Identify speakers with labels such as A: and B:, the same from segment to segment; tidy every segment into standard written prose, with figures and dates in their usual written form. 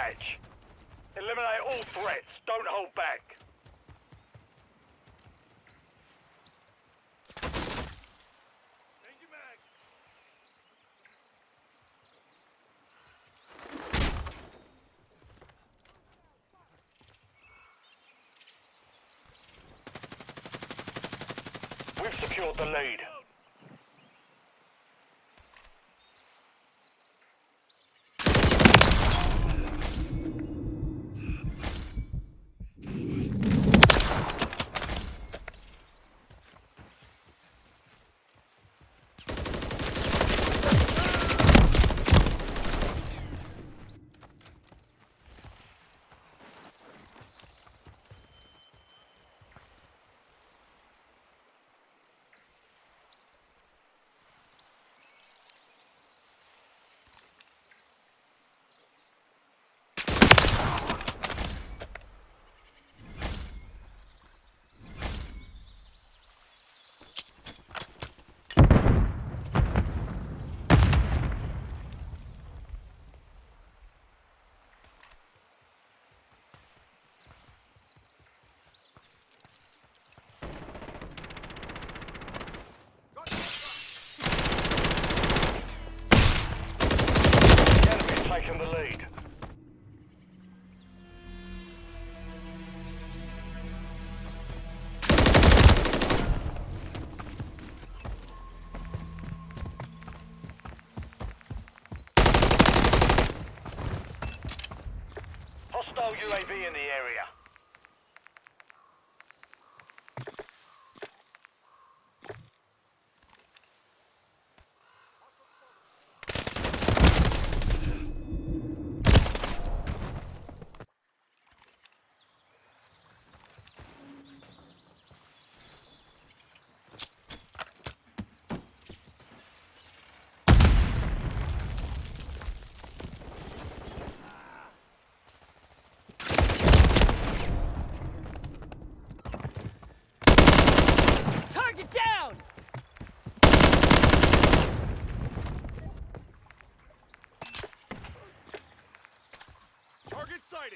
A: match. Eliminate all threats. Don't hold back. Change your mag. We've secured the lead. Taking the lead. Hostile UAV in the area.
B: Target down!
A: Target sighted.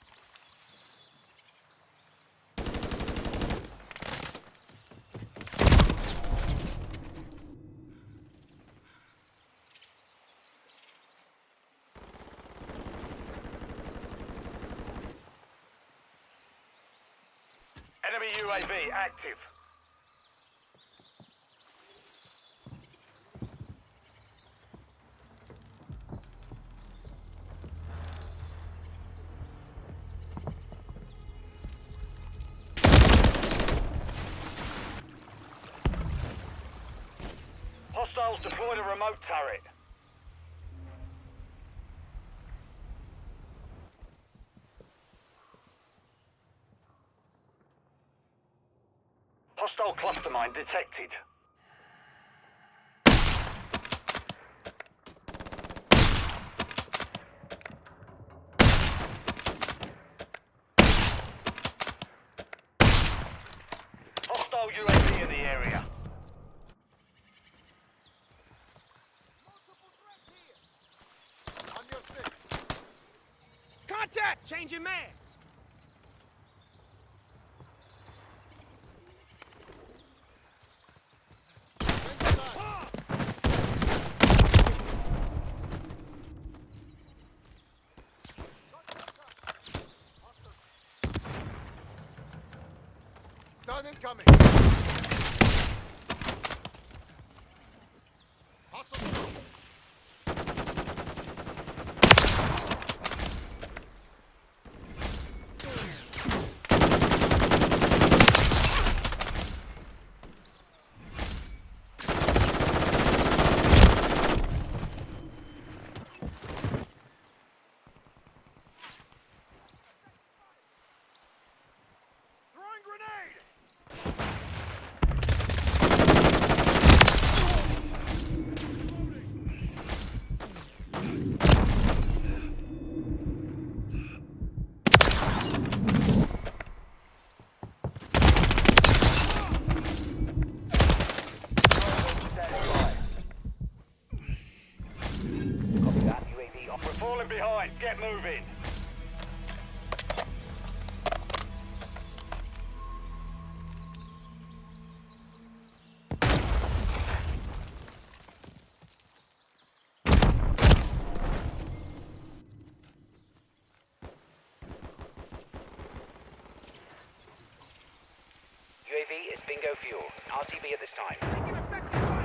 A: Enemy UAV active. Hostiles deployed a remote turret. Hostile cluster mine detected. Hostile UAV in the area.
B: Contact! Changing mags!
A: Stun incoming. Hostile. Falling behind. Get moving.
C: RTB at this time.
B: Taking effective fire.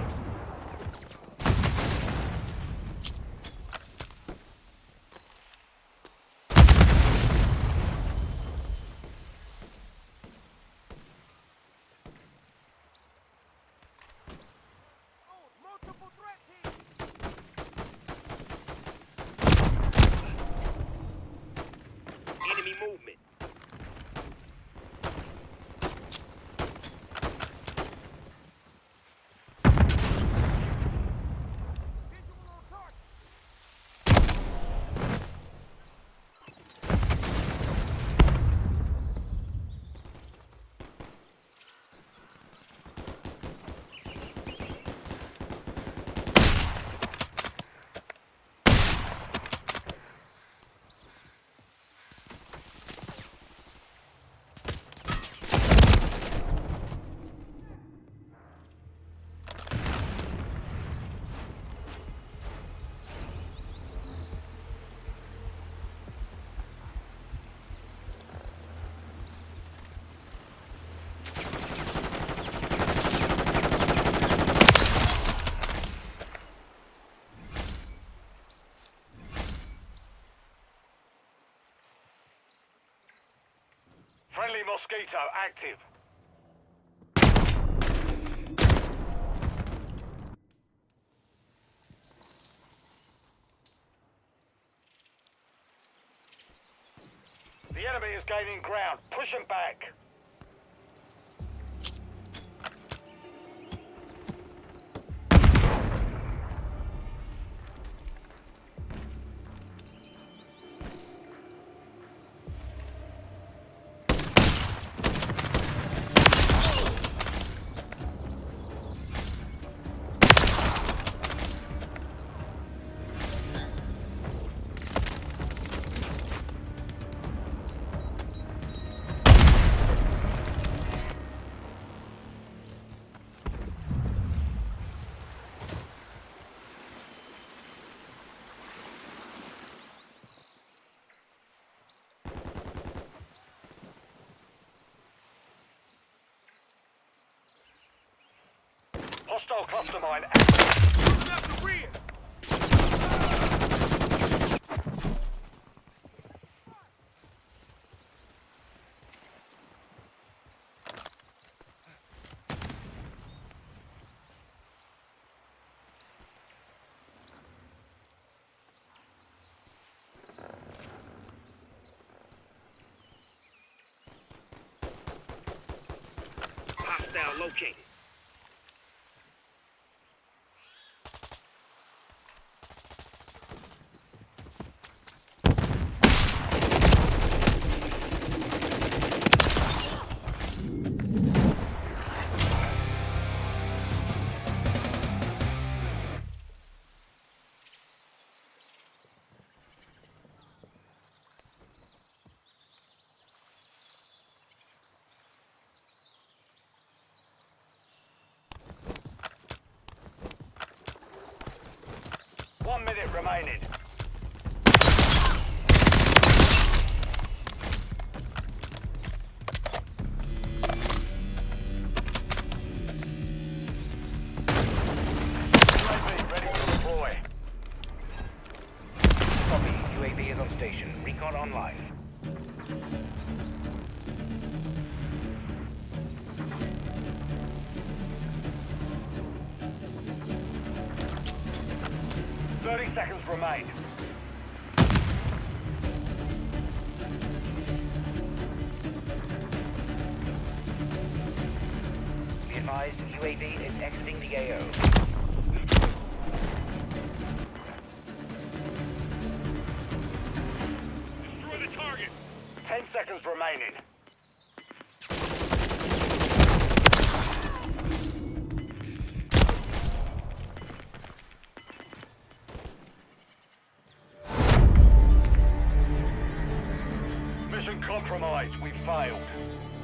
B: Oh, multiple threats here.
C: Enemy movement.
B: Visual on target.
A: Friendly Mosquito active. The enemy is gaining ground. Push them back. Hostile cluster mine active.
B: Left the rear.
C: Hostile located.
A: One minute remaining. UAV ready to deploy.
C: Copy. UAV is on station. Recon online.
A: Seconds remain.
C: Be advised, UAV is exiting the AO.
A: Destroy the target. 10 seconds remaining. Mission compromised. We failed.